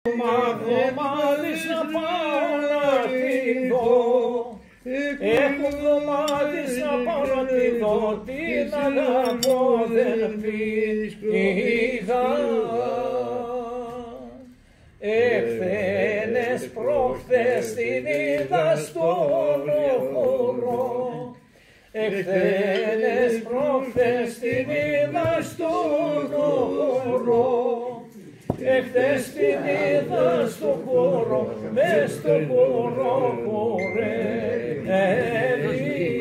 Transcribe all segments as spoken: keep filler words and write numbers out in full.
Μάγο μάλιστα πάω να τη δω. Έχω δωμάτις να πάω να τη δω. Την αγαπώ δεν πήγα. Εχθένες προχθές την είδα στον χώρο. Εχθένες προχθές την είδα στον χώρο. Εχθές την είδα στον χώρο, μες στον χώρο χορεύει.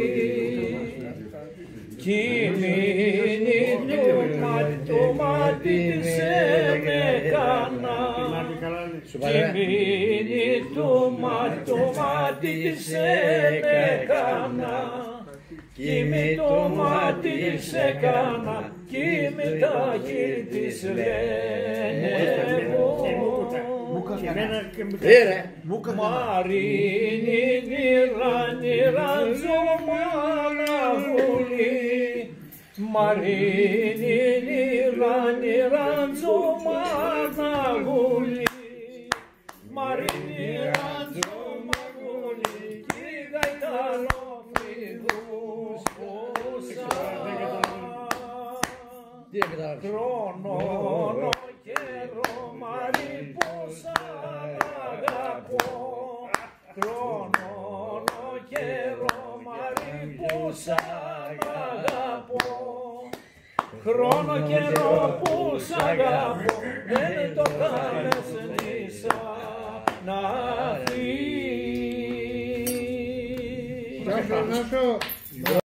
Κιμήνι του μάτι, το μάτι της έκανα. Κιμήνι του μάτι, το μάτι της έκανα. Κοίμη το μάτι της έκανα, κοίμη τα χείλη της λένε εγώ. Μαρίνι νύρα νύρα τζομάνα βουλή. Μαρίνι νύρα νύρα τζομάνα βουλή. Μαρίνι νύρα τζομάνα βουλή. Κι γαϊτανό φρύδους πόσα. Χρόνο καιρό μαριπόσα αγαπώ. Χρόνο καιρό μαριπόσα αγαπώ. Χρόνο καιρό που σ' αγαπώ δεν το κάνεις νησά να φύγει.